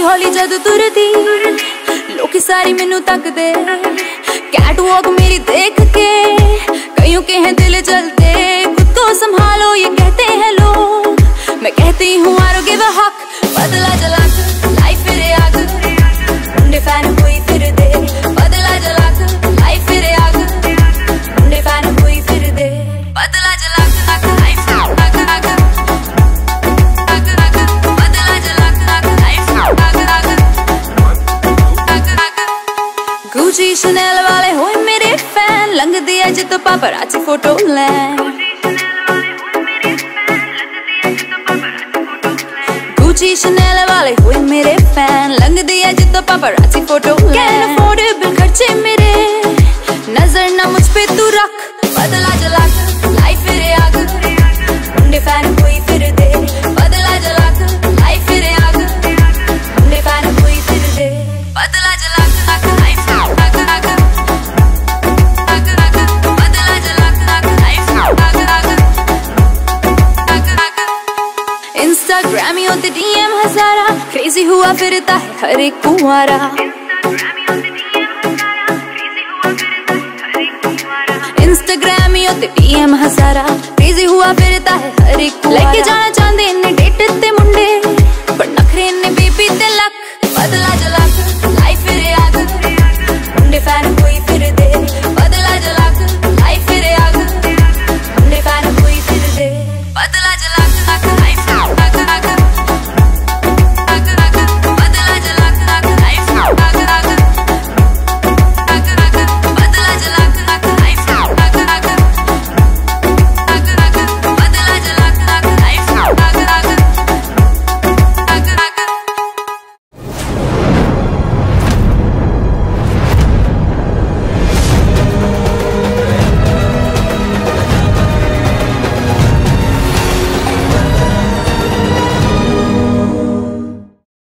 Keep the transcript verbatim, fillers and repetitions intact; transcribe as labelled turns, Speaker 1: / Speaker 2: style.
Speaker 1: हौली जद तुरदी लोकी सारी मैनू तकदे, कैट वॉक मेरी देख के कईयों के हैं दिल जलते। खुद को संभालो ये कहते हैं लोग, मैं कहती हूँ आरो गिव अ हक। बदला जला लाइफ फिरे आग, मुंडे फैन कोई फिर दे। बदला जला लाइफ फिरे आग, मुंडे फैन कोई फिर दे। बदला जला लाइफ आग आग, आग आग, बदला जला लाइफ आग आग, आग आग। गुची शनेल वाले होए मेरे फैन, लंघदी अज तो पापराची फोटो लैन। गुची शनेल वाले हुए मेरे फैन, लंघदी अज तो पापराची फोटो लैन। कैन अफोर्डेबल खर्चे मेरे, नजर ना मुझ पे तू रख। बदला जला लाइफ फिरे आग, मुंडे फैन कोई फिर दे। बदला जला लाइफ फिरे आग, मुंडे फैन कोई फिर दे। बदला जला लाइफ आग आग, आग आग, बदला जला लाइफ आग आग, आग आग। इंस्टाग्रामियों ते डीएम हजारा, क्रेजी हुआ फिरता है हर एक कुंवारा। इंस्टाग्रामियों ते डीएम हजारा, क्रेजी हुआ फिरता है हर एक कुंवारा। लेके जाना